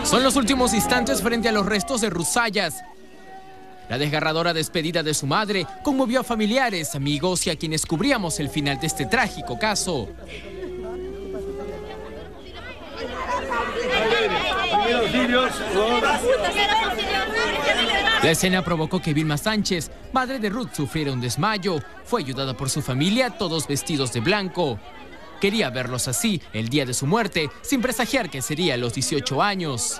Son los últimos instantes frente a los restos de Ruth Zayas. La desgarradora despedida de su madre conmovió a familiares, amigos y a quienes cubríamos el final de este trágico caso. La escena provocó que Vilma Sánchez, madre de Ruth, sufriera un desmayo. Fue ayudada por su familia, todos vestidos de blanco. Quería verlos así el día de su muerte, sin presagiar que sería a los 18 años.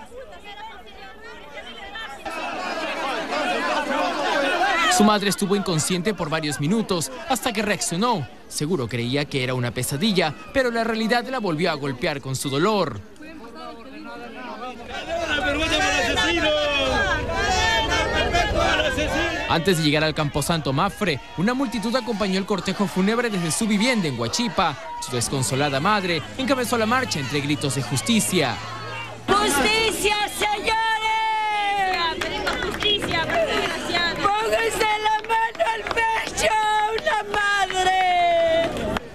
Su madre estuvo inconsciente por varios minutos hasta que reaccionó. Seguro creía que era una pesadilla, pero la realidad la volvió a golpear con su dolor. Antes de llegar al camposanto Mafre, una multitud acompañó el cortejo fúnebre desde su vivienda en Huachipa. Su desconsolada madre encabezó la marcha entre gritos de justicia. ¡Justicia, señores! ¡Justicia, desgraciada! ¡Pónganse la mano al pecho a una madre!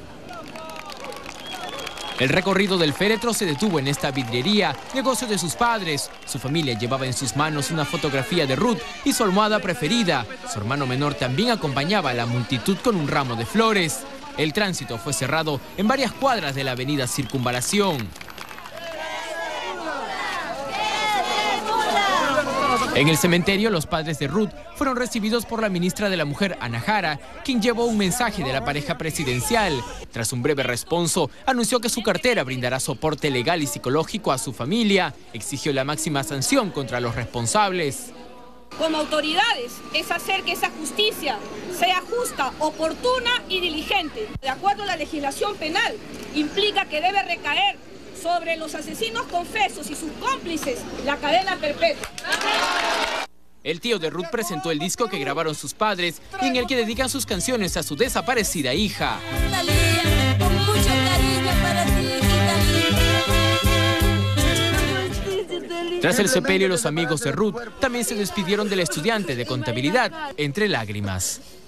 El recorrido del féretro se detuvo en esta vidriería, negocio de sus padres. Su familia llevaba en sus manos una fotografía de Ruth y su almohada preferida. Su hermano menor también acompañaba a la multitud con un ramo de flores. El tránsito fue cerrado en varias cuadras de la avenida Circunvalación. En el cementerio, los padres de Ruth fueron recibidos por la ministra de la Mujer, Ana Jara, quien llevó un mensaje de la pareja presidencial. Tras un breve responso, anunció que su cartera brindará soporte legal y psicológico a su familia. Exigió la máxima sanción contra los responsables. Como autoridades, es hacer que esa justicia sea justa, oportuna y diligente. De acuerdo a la legislación penal, implica que debe recaer sobre los asesinos confesos y sus cómplices la cadena perpetua. El tío de Ruth presentó el disco que grabaron sus padres y en el que dedican sus canciones a su desaparecida hija. Tras el sepelio, los amigos de Ruth también se despidieron del estudiante de contabilidad entre lágrimas.